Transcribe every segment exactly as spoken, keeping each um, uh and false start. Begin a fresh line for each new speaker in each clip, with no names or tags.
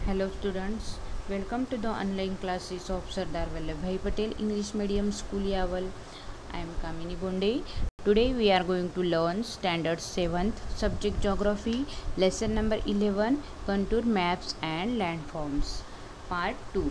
Hello students, welcome to the online classes of Sardar Vallabhbhai Patel English Medium School Yaval. I am Kamini Bonde. Today we are going to learn Standard seventh Subject Geography, Lesson number eleven, Contour Maps and Landforms, Part two.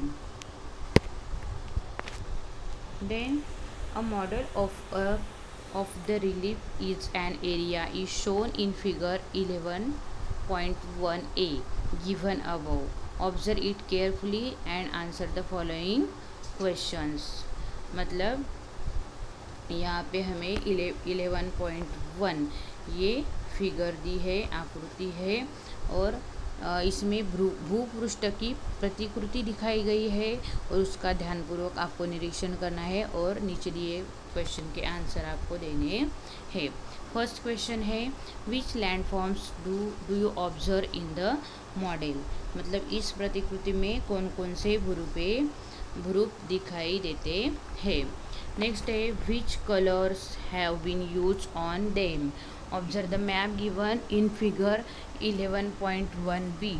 Then a model of a of the relief is an area is shown in figure eleven point one a given above. Observe it carefully and answer the following questions. मतलब यहाँ पे हमें eleven point one ये figure दी है, आकृति है और इसमें भूपृष्ठ की प्रतिकृति दिखाई गई है और उसका ध्यानपूर्वक आपको निरीक्षण करना है और नीचे दिए क्वेश्चन के आंसर आपको देने हैं। फर्स्ट क्वेश्चन है which landforms do do you observe in the model. मतलब इस प्रतिकृति में कौन कौन से भूरूपे भूरूप दिखाई देते हैं। नेक्स्ट है which colours have been use on them. Observe the map given in figure eleven point one B.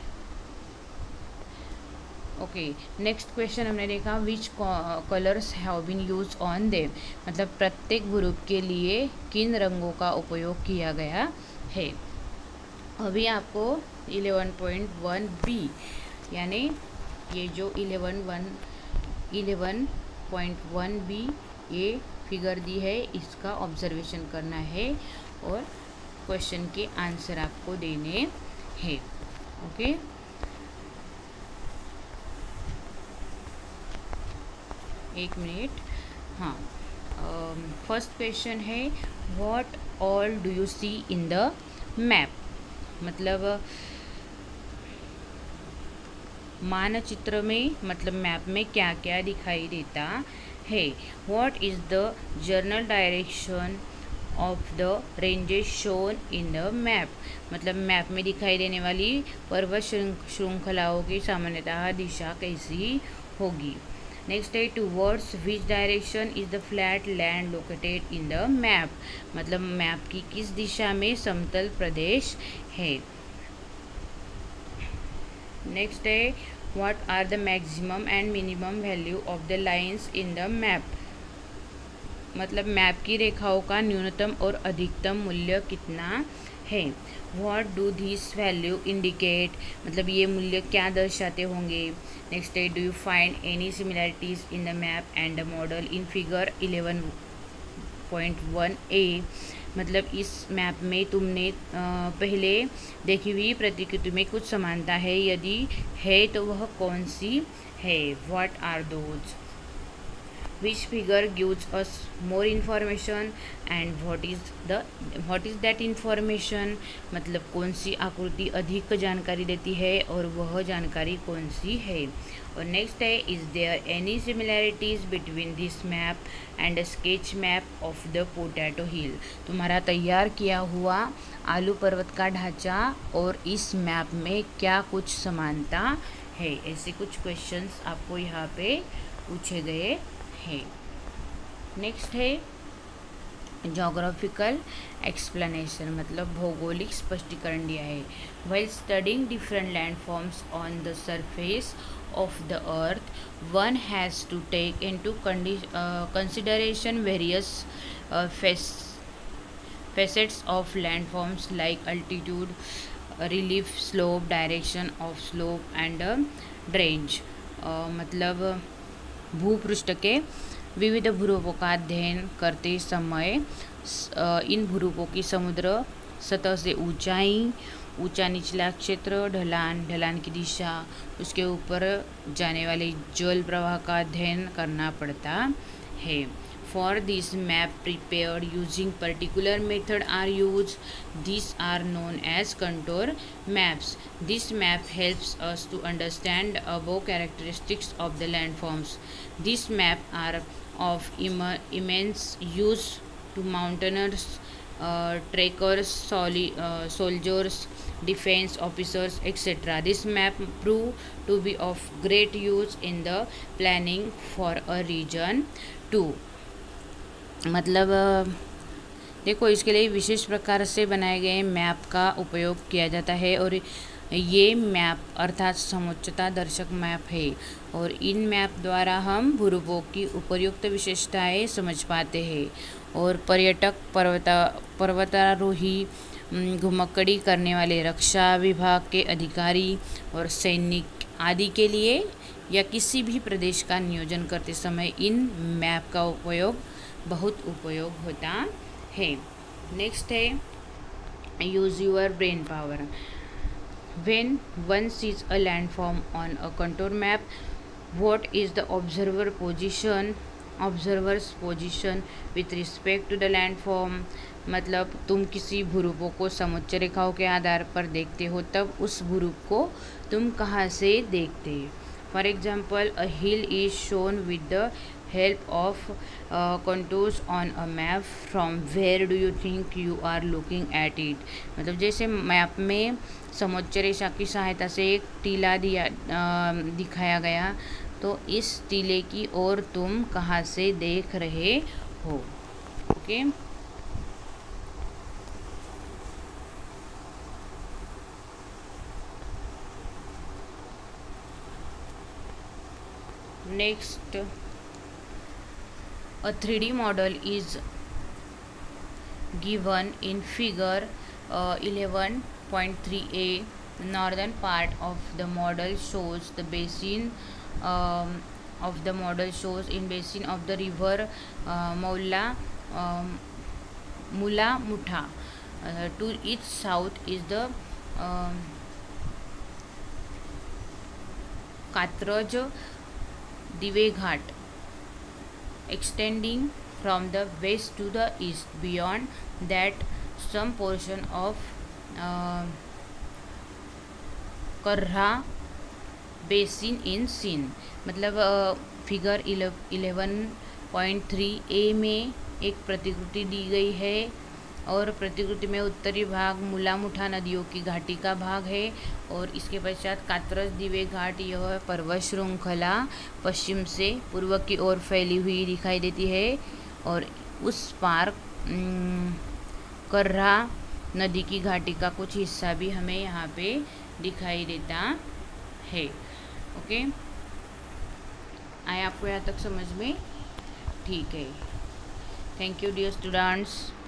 Okay, next question हमने देखा which colours have been use on them. मतलब प्रत्येक ग्रुप के लिए किन रंगों का उपयोग किया गया है। अभी आपको इलेवन पॉइंट वन बी यानी ये जो eleven one eleven point one B ये फिगर दी है, इसका ऑब्जर्वेशन करना है और क्वेश्चन के आंसर आपको देने हैं। ओके, एक मिनट। हाँ, फर्स्ट क्वेश्चन है what all do you see in the map. मतलब मानचित्र में मतलब मैप में क्या क्या दिखाई देता है। What is the general direction of the ranges shown in the map. मतलब मैप में दिखाई देने वाली पर्वत श्रृंखलाओं की सामान्यतः दिशा कैसी होगी। नेक्स्ट है towards which direction is the flat land located in the map. मतलब मैप की किस दिशा में समतल प्रदेश है। नेक्स्ट है what are the maximum and minimum value of the lines in the map. मतलब मैप की रेखाओं का न्यूनतम और अधिकतम मूल्य कितना है। What do this value indicate. मतलब ये मूल्य क्या दर्शाते होंगे। नेक्स्ट है do you find any similarities in the map and the model in figure eleven point one A. मतलब इस मैप में तुमने पहले देखी हुई प्रतिकृति में कुछ समानता है, यदि है तो वह कौन सी है। What are those. Which figure gives us more information and what is the what is that information. मतलब कौन सी आकृति अधिक जानकारी देती है और वह जानकारी कौन सी है। और नेक्स्ट है is there any similarities between this map and sketch map of the potato hill. तुम्हारा तैयार किया हुआ आलू पर्वत का ढांचा और इस मैप में क्या कुछ समानता है। ऐसे कुछ क्वेश्चंस आपको यहाँ पे पूछे गए हैं। नेक्स्ट है जोग्राफिकल एक्सप्लेनेशन। मतलब भौगोलिक स्पष्टीकरण दिया है। While studying different landforms on the surface of the earth one has to take into uh, consideration various uh, facets of landforms like altitude, relief, slope, direction of slope and uh, drainage। uh, मतलब भूपृष्ठ के विविध भूरूपों का अध्ययन करते समय uh, इन भूरूपों की समुद्र सतह से ऊंचाई, ऊंचा निचला क्षेत्र, ढलान, ढलान की दिशा, उसके ऊपर जाने वाले जल प्रवाह का अध्ययन करना पड़ता है। For this map prepared using particular method are use. This are known as contour maps. This map helps us to understand above characteristics of the landforms. This map are of immense use to mountaineers, Uh, trekkers, soli, uh, soldiers, defense officers, et cetera. This map proved to be of great use in the planning for a region too. मतलब देखो इसके लिए विशेष प्रकार से बनाए गए map का उपयोग किया जाता है और ये मैप अर्थात समोच्चता दर्शक मैप है और इन मैप द्वारा हम भूरूपों की उपयुक्त विशेषताएं समझ पाते हैं और पर्यटक, पर्वता पर्वतारोही, घुमक्कड़ी करने वाले रक्षा विभाग के अधिकारी और सैनिक आदि के लिए या किसी भी प्रदेश का नियोजन करते समय इन मैप का उपयोग बहुत उपयोग होता है। नेक्स्ट है use your brain power. When one sees a landform on a contour map, what is the observer position observer's position with respect to the landform? मतलब तुम किसी भूरूपों को समोच्च रेखाओं के आधार पर देखते हो तब उस भूरूप को तुम कहाँ से देखते हो। For example, a hill is shown with the help of uh, contours on a map. From where do you think you are looking at it? मतलब जैसे मैप में समोच्च रेखा की सहायता से एक टीला दिया uh, दिखाया गया, तो इस टीले की ओर तुम कहाँ से देख रहे हो। Okay, next, a three D model is given in figure uh, eleven point three a. Northern part of the model shows the basin um, of the model shows in basin of the river uh, Moula um, Mula Mutha. Uh, to its south is the um, Katraj Dive Ghat, extending from the west to the east. Beyond that, some portion of uh, कर्रा basin in seen. मतलब figure eleven point three A में एक प्रतिकृति दी गई है और प्रतिकृति में उत्तरी भाग मुला मुठा नदियों की घाटी का भाग है और इसके पश्चात कात्रज दिवे घाट, यह पर्वत श्रृंखला पश्चिम से पूर्व की ओर फैली हुई दिखाई देती है और उस पार कर्रा नदी की घाटी का कुछ हिस्सा भी हमें यहाँ पे दिखाई देता है। ओके, आया आपको यहाँ तक समझ में? ठीक है, थैंक यू डियर स्टूडेंट्स।